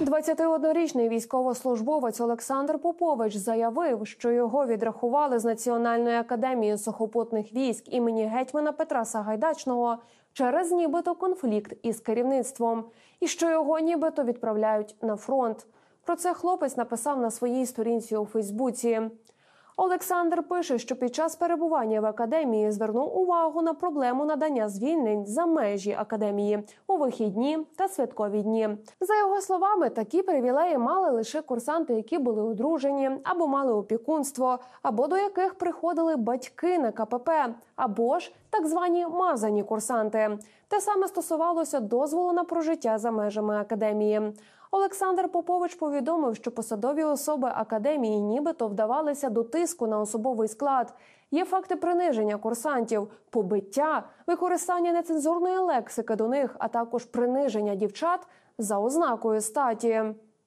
21-річний військовослужбовець Олександр Попович заявив, що його відрахували з Національної академії сухопутних військ імені гетьмана Петра Сагайдачного через нібито конфлікт із керівництвом і що його нібито відправляють на фронт. Про це хлопець написав на своїй сторінці у Фейсбуці. Олександр пише, що під час перебування в академії звернув увагу на проблему надання звільнень за межі академії у вихідні та святкові дні. За його словами, такі привілеї мали лише курсанти, які були одружені, або мали опікунство, або до яких приходили батьки на КПП, або ж так звані мазані курсанти. Те саме стосувалося дозволу на прожиття за межами академії. Олександр Попович повідомив, що посадові особи академії нібито вдавалися до тиску на особовий склад. Є факти приниження курсантів, побиття, використання нецензурної лексики до них, а також приниження дівчат за ознакою статі.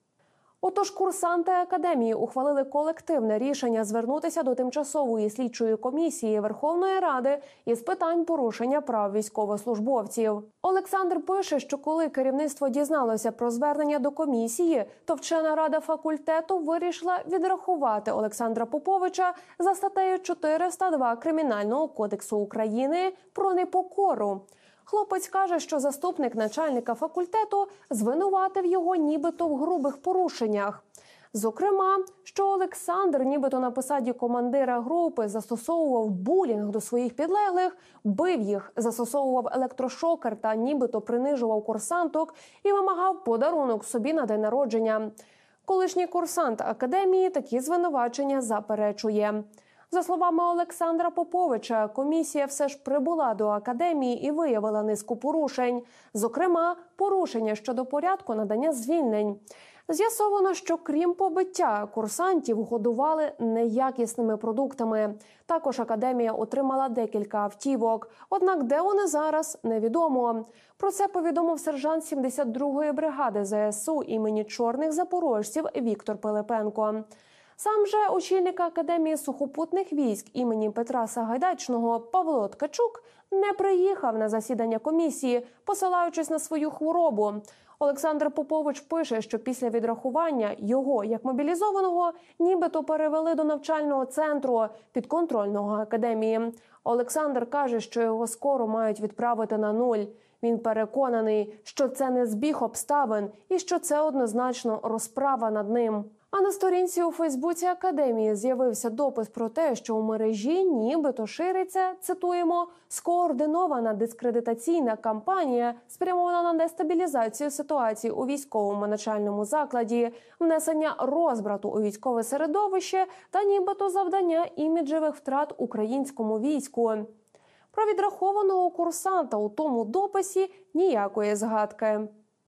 Отож, курсанти академії ухвалили колективне рішення звернутися до Тимчасової слідчої комісії Верховної Ради із питань порушення прав військовослужбовців. Олександр пише, що коли керівництво дізналося про звернення до комісії, то вчена рада факультету вирішила відрахувати Олександра Поповича за статтею 402 Кримінального кодексу України про непокору. Хлопець каже, що заступник начальника факультету звинуватив його нібито в грубих порушеннях. Зокрема, що Олександр нібито на посаді командира групи застосовував булінг до своїх підлеглих, бив їх, застосовував електрошокер та нібито принижував курсанток і вимагав подарунок собі на день народження. Колишній курсант академії такі звинувачення заперечує. За словами Олександра Поповича, комісія все ж прибула до академії і виявила низку порушень. Зокрема, порушення щодо порядку надання звільнень. З'ясовано, що крім побиття, курсантів годували неякісними продуктами. Також академія отримала декілька автівок. Однак де вони зараз, невідомо. Про це повідомив сержант 72-ї бригади ЗСУ імені Чорних запорожців Віктор Пилипенко. Сам же очільник Академії сухопутних військ імені Петра Сагайдачного Павло Ткачук не приїхав на засідання комісії, посилаючись на свою хворобу. Олександр Попович пише, що після відрахування його, як мобілізованого, нібито перевели до навчального центру підконтрольного академії. Олександр каже, що його скоро мають відправити на нуль. Він переконаний, що це не збіг обставин і що це однозначно розправа над ним. А на сторінці у Фейсбуці академії з'явився допис про те, що у мережі нібито шириться, цитуємо, скоординована дискредитаційна кампанія, спрямована на дестабілізацію ситуації у військовому навчальному закладі, внесення розбрату у військове середовище та нібито завдання іміджевих втрат українському війську. Про відрахованого курсанта у тому дописі ніякої згадки.